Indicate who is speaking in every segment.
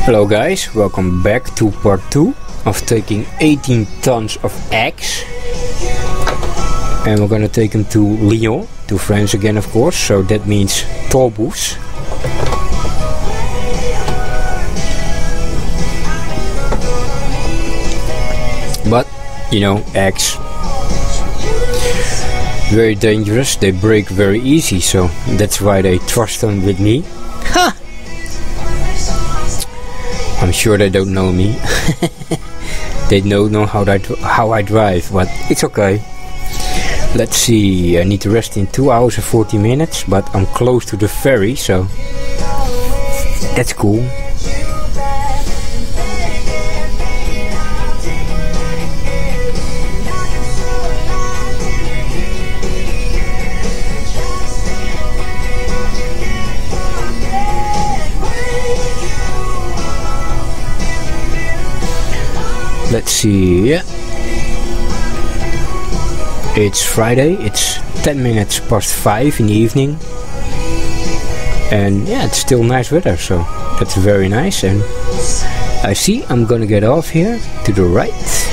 Speaker 1: Hello guys, welcome back to part 2 of taking 18 tons of eggs. And we're gonna take them to Lyon, to France again of course, so that means Toulouse. But, you know, eggs, very dangerous, they break very easy, so that's why they trust them with me. Ha! I'm sure they don't know me. They don't know how I drive, but it's okay. Let's see, I need to rest in 2 hours and 40 minutes, but I'm close to the ferry, so that's cool. Let's see, yeah. It's Friday, it's 10 minutes past 5 in the evening. And yeah, it's still nice weather, so that's very nice. And I see I'm gonna get off here to the right.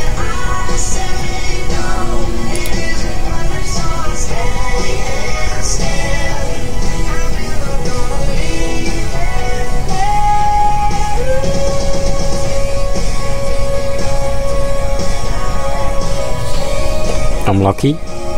Speaker 1: I'm lucky.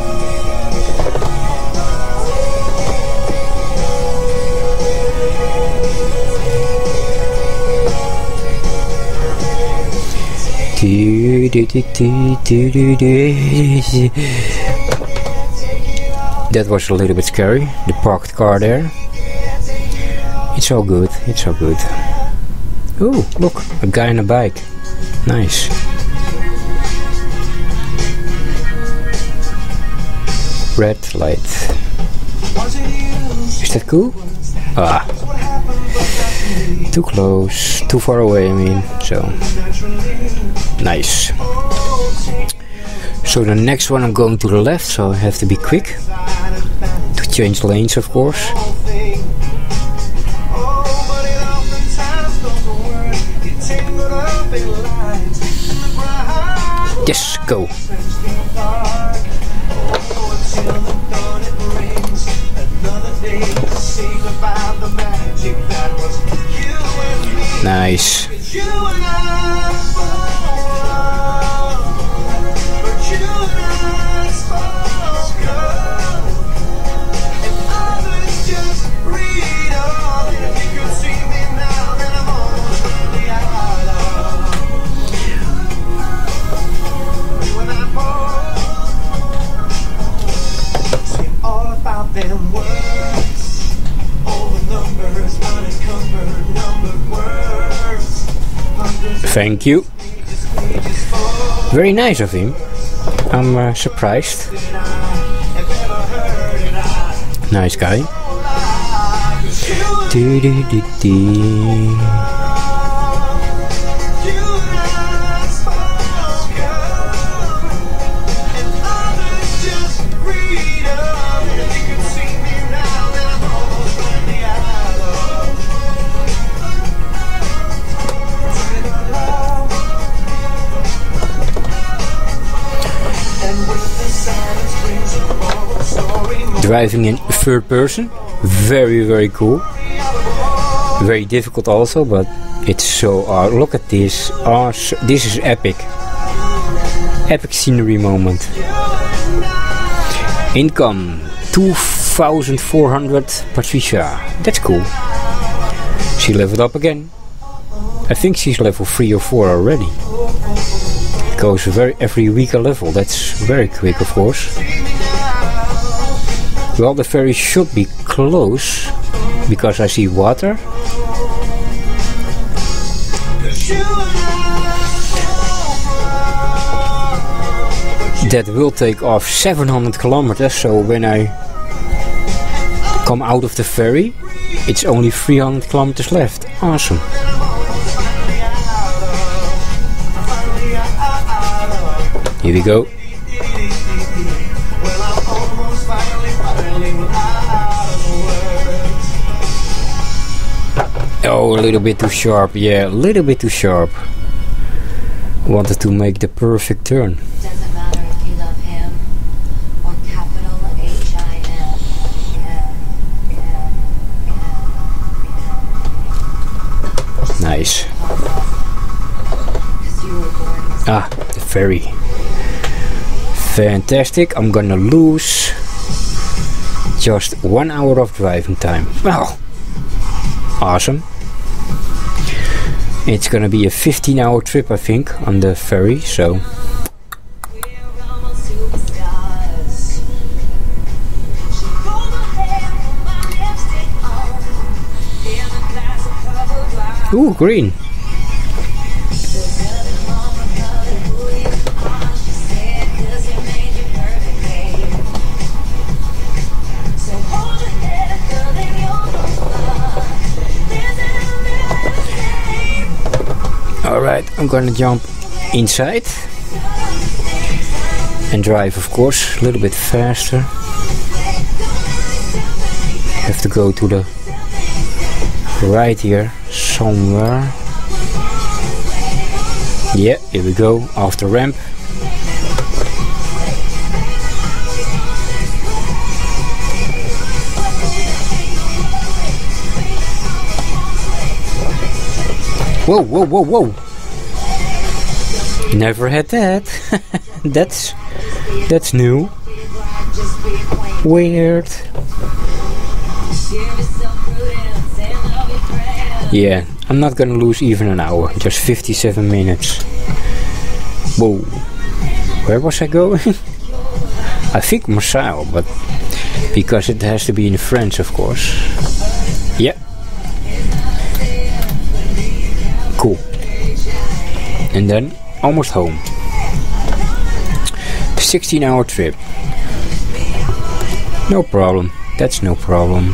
Speaker 1: That was a little bit scary, the parked car there. It's all good, it's all good. Oh, look, a guy on a bike. Nice. Red light. Is that cool? Ah. Too close. Too far away, I mean. So. Nice. So the next one I'm going to the left, so I have to be quick. To change lanes, of course. Yes, go. Nice. Thank you. Very nice of him. I'm surprised. Nice guy. Driving in third person, very cool. Very difficult also, but it's so look at this. This is epic. Epic scenery moment. Income 2,400 Patricia. That's cool. She leveled up again. I think she's level 3 or 4 already. It goes every week a level. That's very quick, of course. Well, the ferry should be close, because I see water. That will take off 700 kilometers, so when I come out of the ferry, it's only 300 kilometers left. Awesome. Here we go. Oh, a little bit too sharp. Yeah, a little bit too sharp. Wanted to make the perfect turn.
Speaker 2: Doesn't matter if you love him or capital H-I-M.
Speaker 1: Nice.
Speaker 2: 'Cause you were born this
Speaker 1: Ah, the ferry. Fantastic. I'm gonna lose just 1 hour of driving time. Well, awesome. It's gonna be a 15-hour trip, I think, on the ferry, so ooh, green. Alright, I'm gonna jump inside and drive, of course, a little bit faster. Have to go to the right here somewhere. Yeah, here we go, off the ramp. Whoa, whoa, whoa, whoa. Never had that. That's new. Weird. Yeah, I'm not gonna lose even an hour. Just 57 minutes. Whoa. Where was I going? I think Marseille, but because it has to be in France, of course. Yeah. Cool. And then almost home. 16-hour trip. No problem. That's no problem.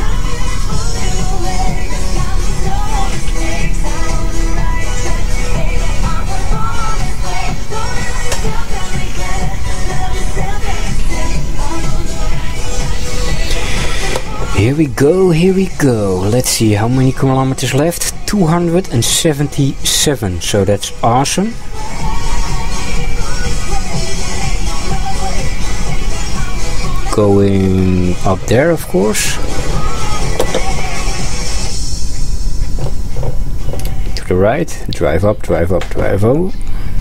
Speaker 1: Here we go, here we go. Let's see how many kilometers left. 277, so that's awesome. Going up there, of course. To the right, drive up, drive up, drive out.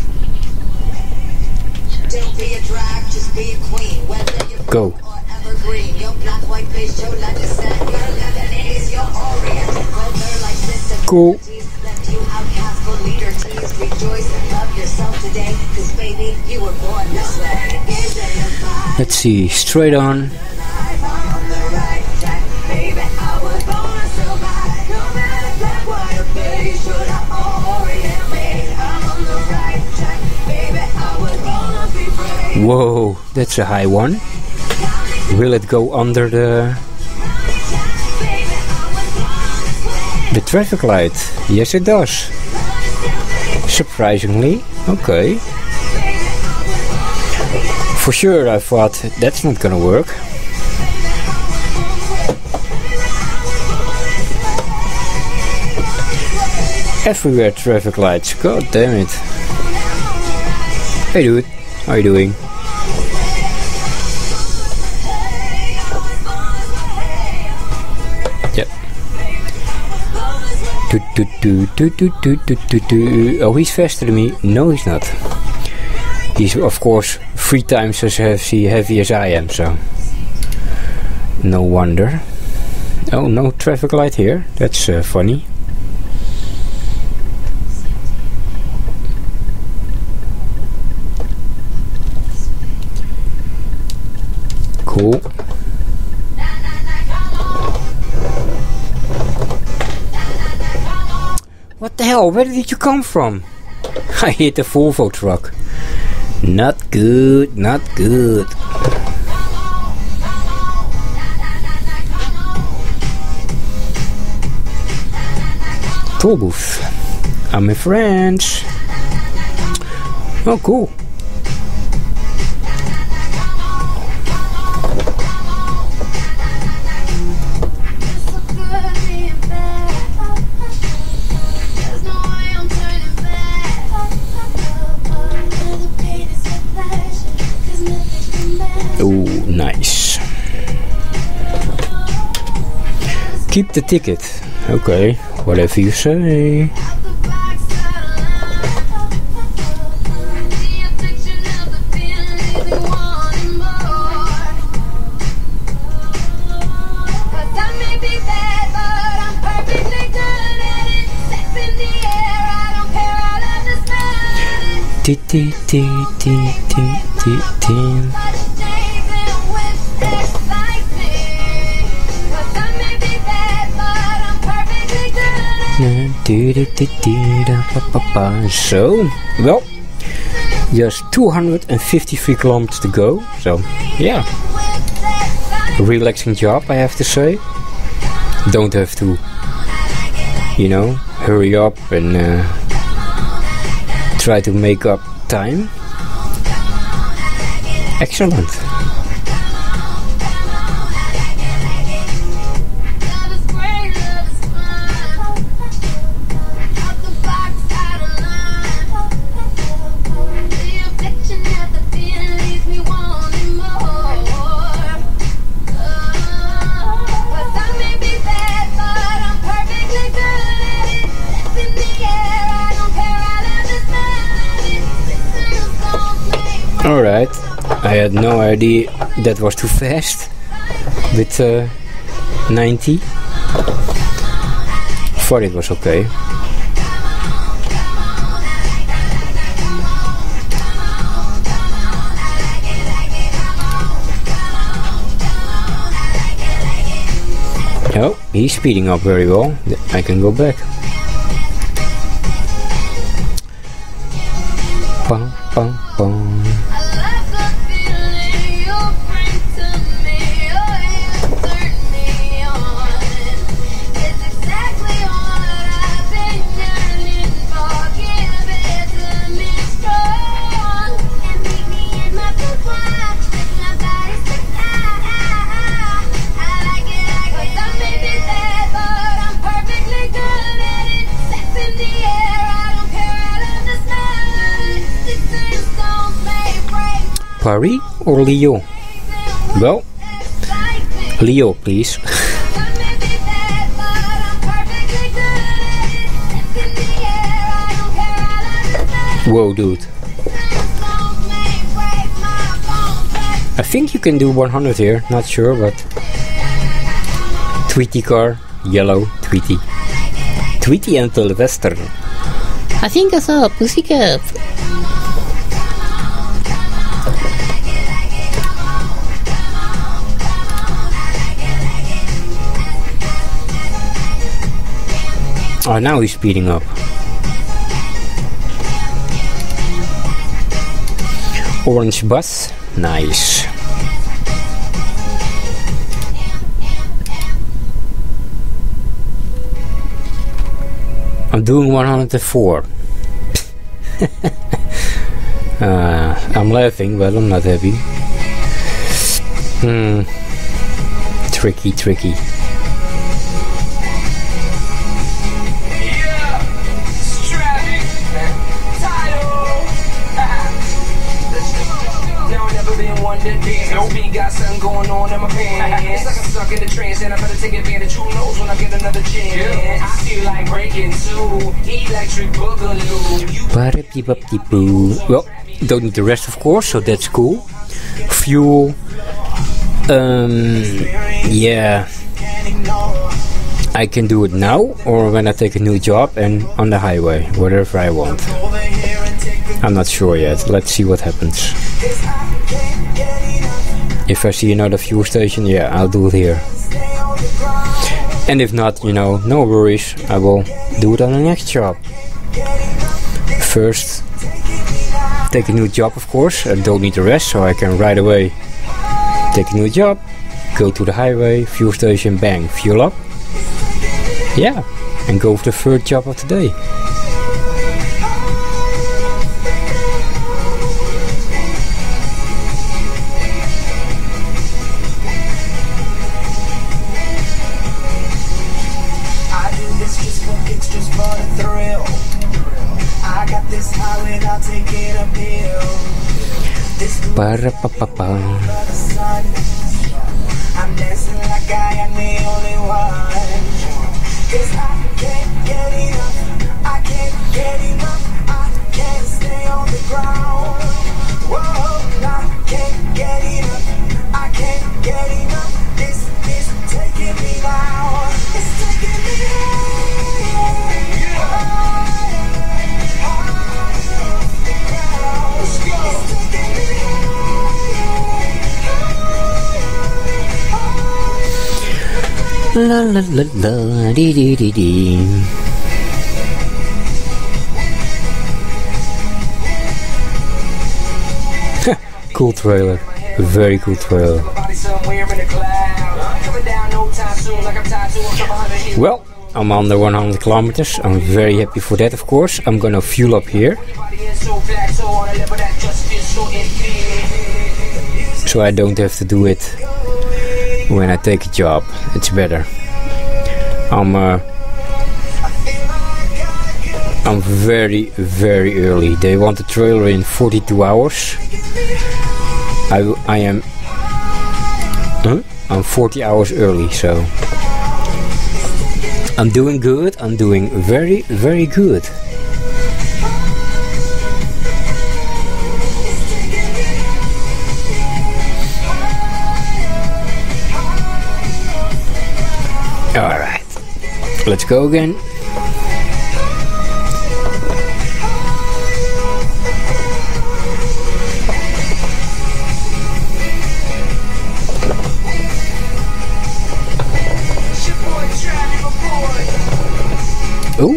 Speaker 2: Don't be a drag, just be a queen. Whether you're
Speaker 1: Go.
Speaker 2: or evergreen, your black, white, beige, your Lebanese, your Lebanese, your Orient, whether like this.
Speaker 1: Cool.
Speaker 2: Left you outcast for leader tease. Rejoice and love yourself today, 'cause baby, you were born this way.
Speaker 1: Let's see, straight on. Whoa, that's a high one. Will it go under the traffic light? Yes, it does. Surprisingly, okay. For sure, I thought that's not gonna work. Everywhere traffic lights. God damn it. Hey dude, how you doing? Yep. Oh, he's faster than me. No, he's not. He's of course 3 times as heavy as I am, so no wonder. Oh, no traffic light here. That's funny. Cool. What the hell? Where did you come from? I hit the Volvo truck. Not good, not good. Toll booth. I'm in France. Oh, cool. Keep the ticket. Okay, whatever you say. So, well, just 253 kilometers to go. So, yeah, relaxing job, I have to say. Don't have to, you know, hurry up and try to make up time. Excellent. Alright, I had no idea that was too fast with 90. Thought it was okay. Oh, he's speeding up very well. I can go back. Bum, bum, bum. Paris or Lyon? Well, Lyon, please. Whoa, dude. I think you can do 100 here, not sure, but... Tweety car, yellow, Tweety. Tweety and Sylvester.
Speaker 3: I think I saw a pussycat.
Speaker 1: Oh, now he's speeding up. Orange bus, nice. I'm doing 104. I'm laughing, but I'm not happy. Tricky.
Speaker 4: Got something going on in my pants. It's like I'm stuck in the trance, and I better take advantage. Who knows when I get another chance? I feel like breaking two, electric boogaloo.
Speaker 1: Well, don't need the rest, of course, so that's cool. Fuel. Yeah. I can do it now, or when I take a new job and on the highway, whatever I want. I'm not sure yet. Let's see what happens. If I see another fuel station, yeah, I'll do it here. And if not, you know, no worries, I will do it on the next job. First, take a new job, of course. I don't need the rest, so I can right away take a new job, go to the highway, fuel station, bang, fuel up. Yeah, and go for the third job of the day.
Speaker 4: I'm dancing like I am the only one. 'cause I can't get enough. I can't get enough. I can't stay on the ground. Whoa, I can't get enough. I can't get enough. This is taking me down. It's taking me
Speaker 1: La la la la dee dee dee dee. Cool trailer, very cool trailer. Well, I'm under 100 kilometers. I'm very happy for that, of course. I'm gonna fuel up here, so I don't have to do it when I take a job. It's better. I'm very, very early. They want the trailer in 42 hours. I'm 40 hours early, so I'm doing good. I'm doing very, very good. Alright, let's go again. Ooh.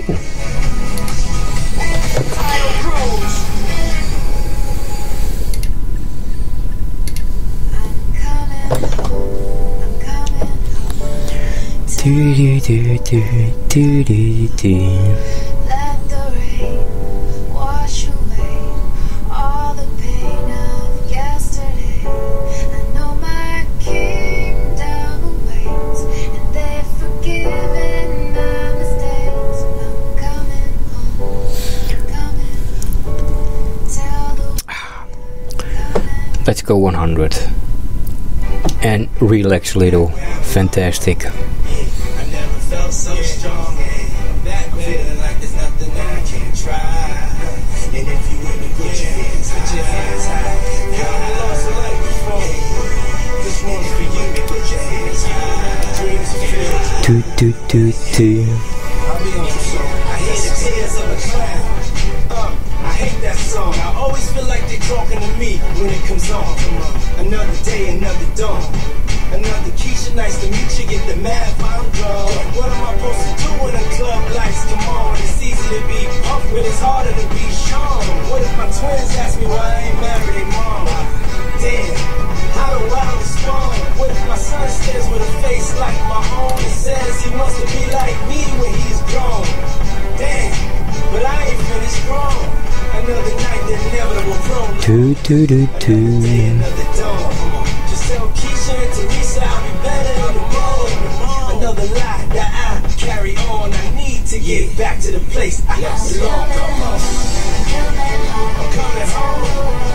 Speaker 1: Do do do do do do do.
Speaker 5: Let the rain wash away all the pain of yesterday. I know my kingdom awaits, and they've forgiven my mistakes. I'm coming home, coming home. Tell the world.
Speaker 1: Let's go 100 and relax a little. Fantastic.
Speaker 4: So strong, that feeling like there's nothing I can't try. And if you with me, put your hands high. God, I lost a life before. This one's for you, put your hands high. Dreams fulfilled.
Speaker 1: Do do do do.
Speaker 4: I'll be on your song. I hear the tears of a clown. I hate that song. I always feel like they're talking to me when it comes on. Another day, another dawn. Another Keisha, nice to meet you. Get the math, I'm drunk. What am I supposed to do when the club lights come on? It's easy to be pumped, but it's harder to be shown. What if my twins ask me why I ain't married their mom? Damn, how do I respond? What if my son stares with a face like my own and says he wants to be like me when he's grown? Damn, but I ain't finished strong. Another night, the inevitable prone.
Speaker 1: Do do do do.
Speaker 4: Another dawn. Just tell Keisha and Teresa I'll be better in the morning. Another lie that I carry on. I need to get back to the place I belong. Come on. I'm coming home.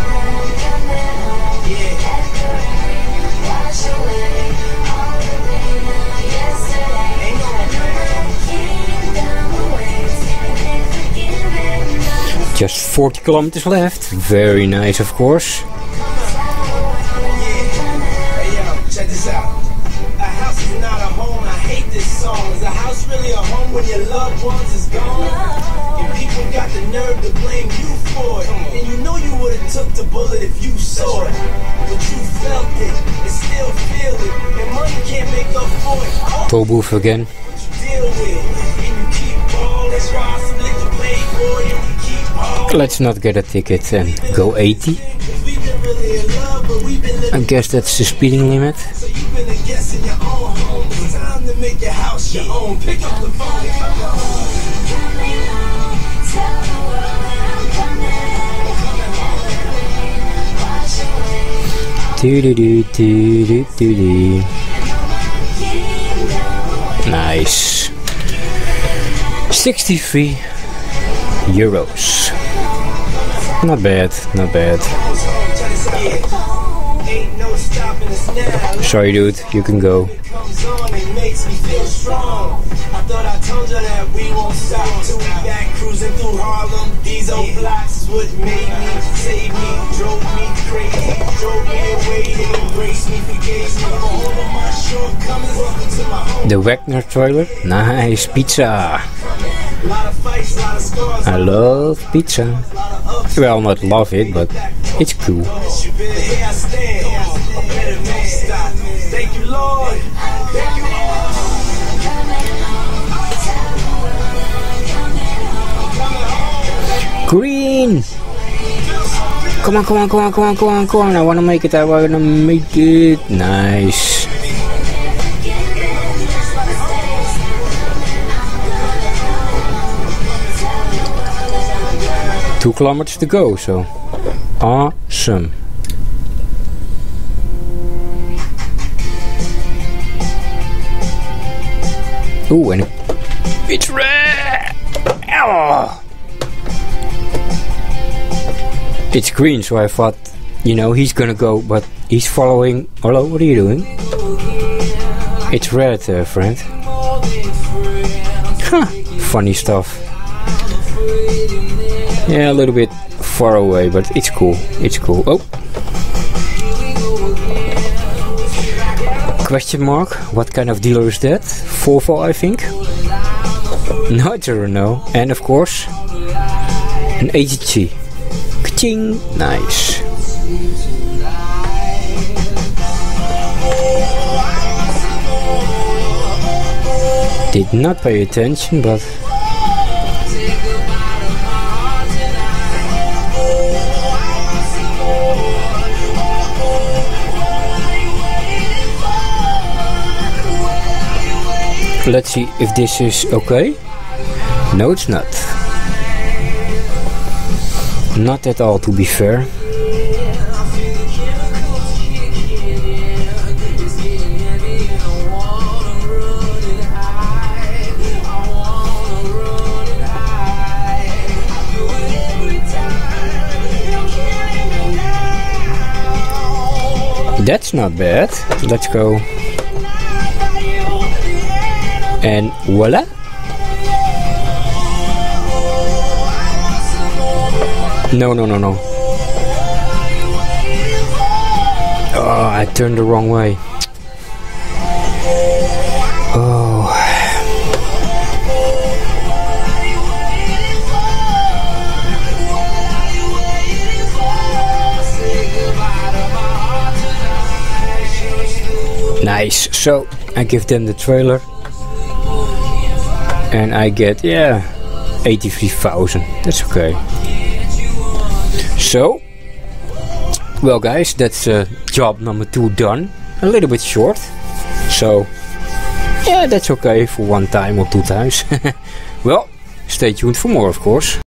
Speaker 4: Yeah.
Speaker 5: wash away all the pain of yesterday.
Speaker 4: Ain't no
Speaker 5: Kingdom awaits, and they've forgiven my
Speaker 1: Just 40 kilometers left. Very nice, of course.
Speaker 4: Hey yo, check this out. A house is not a home. I hate this song. Is a house really a home when your loved ones is gone? And people got the nerve to blame you for it. And you know you would've took the bullet if you saw it. But you felt it and still feel it. And money can't make up for it. All
Speaker 1: Tolbooth again.
Speaker 4: what you deal with. And you keep balling. That's why some nigga play boy and we keep balling.
Speaker 1: Let's not get a ticket and go 80.
Speaker 4: We've been really in love, but we've been living.
Speaker 1: I guess that's the speeding limit.
Speaker 4: So you've been a guest in your own home. It's time to make your house your own. Pick up the phone and come on.
Speaker 5: coming home. Tell the world that I'm coming home. Wash away
Speaker 1: Do do do do do do do.
Speaker 5: kingdom awaits.
Speaker 1: Nice. 63 euros. Not bad, not bad.
Speaker 4: Ain't no stopping us now.
Speaker 1: Sorry dude, you can go.
Speaker 4: Comes on and makes me feel strong. I thought I told you that we won't stop till we back cruising through Harlem. These old blocks is what made me, saved me, drove me crazy, drove me away, embraced me, forgave me for all of my shortcomings. Welcome to my home.
Speaker 1: The Wagner trailer. Nice pizza.
Speaker 4: Lot of fights, lot of scars.
Speaker 1: I love pizza. Well, not love it, but it's cool.
Speaker 4: Here I stand, better don't stop. Thank you, Lord. Thank you, Lord.
Speaker 1: Green! Come on, come on, come on, come on, come on, come on. I wanna make it, I wanna make it. Nice. Two kilometers to go, so awesome. Ooh, and it's red. Oh. It's green, so I thought, you know, he's gonna go, but he's following. Hello, what are you doing? It's red, friend. Huh, funny stuff. Yeah, a little bit far away, but it's cool. It's cool. Oh. Question mark? What kind of dealer is that? Volvo, I think. No, I don't know. And of course, an AGT. Ka-ching! Nice. Did not pay attention, but let's see if this is okay. No, it's not. Not at all, to be fair. That's not bad. Let's go. And voila. No, no, no, no. Oh, I turned the wrong way. Oh. Nice. So I give them the trailer. And I get, yeah, 83,000. That's okay. So, well guys, that's job number 2 done. A little bit short. So, yeah, that's okay for one time or 2 times. Well, stay tuned for more, of course.